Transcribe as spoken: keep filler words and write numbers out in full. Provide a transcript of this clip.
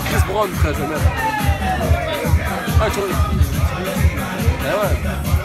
Chris Brown, frère, je vais mettre. Ah, tu vois. Eh ouais.